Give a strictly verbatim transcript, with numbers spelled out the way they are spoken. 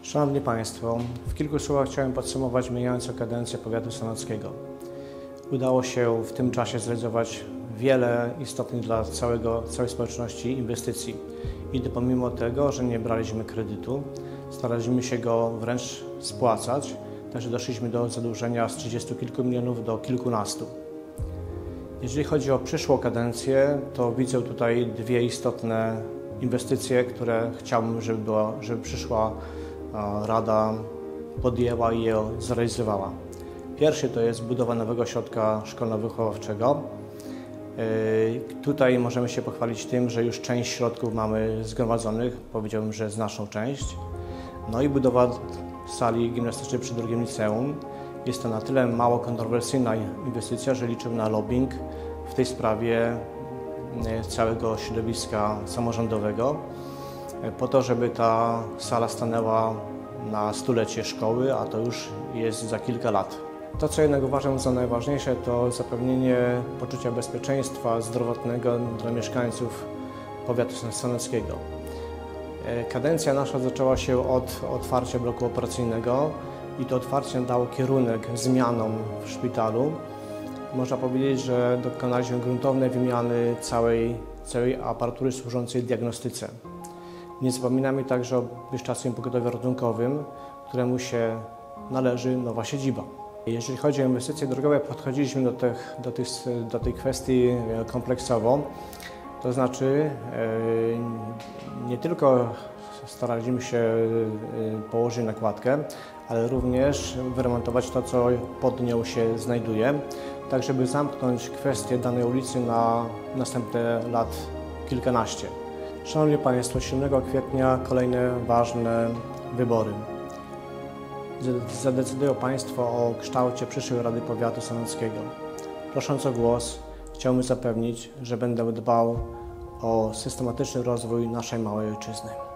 Szanowni Państwo, w kilku słowach chciałem podsumować mijającą kadencję powiatu sanockiego. Udało się w tym czasie zrealizować wiele istotnych dla całego, całej społeczności inwestycji. I to pomimo tego, że nie braliśmy kredytu, staraliśmy się go wręcz spłacać, także doszliśmy do zadłużenia z trzydziestu kilku milionów do kilkunastu. Jeżeli chodzi o przyszłą kadencję, to widzę tutaj dwie istotne inwestycje, które chciałbym, żeby, była, żeby przyszła Rada podjęła i je zrealizowała. Pierwszy to jest budowa nowego ośrodka szkolno-wychowawczego. Tutaj możemy się pochwalić tym, że już część środków mamy zgromadzonych, powiedziałbym, że znaczną część. No i budowa sali gimnastycznej przy drugim liceum. Jest to na tyle mało kontrowersyjna inwestycja, że liczę na lobbying w tej sprawie całego środowiska samorządowego, po to, żeby ta sala stanęła na stulecie szkoły, a to już jest za kilka lat. To, co jednak uważam za najważniejsze, to zapewnienie poczucia bezpieczeństwa zdrowotnego dla mieszkańców powiatu sanockiego. Kadencja nasza zaczęła się od otwarcia bloku operacyjnego i to otwarcie dało kierunek zmianom w szpitalu. Można powiedzieć, że dokonaliśmy gruntownej wymiany całej, całej aparatury służącej diagnostyce. Nie zapominamy także o wykształconym pogotowiu ratunkowym, któremu się należy nowa siedziba. Jeżeli chodzi o inwestycje drogowe, podchodziliśmy do, tych, do, tych, do tej kwestii kompleksowo, to znaczy nie tylko staraliśmy się położyć nakładkę, ale również wyremontować to, co pod nią się znajduje, tak żeby zamknąć kwestię danej ulicy na następne lat kilkanaście. Szanowni Państwo, siódmego kwietnia kolejne ważne wybory. Zadecydują Państwo o kształcie przyszłej Rady Powiatu Sanockiego. Prosząc o głos, chciałbym zapewnić, że będę dbał o systematyczny rozwój naszej małej ojczyzny.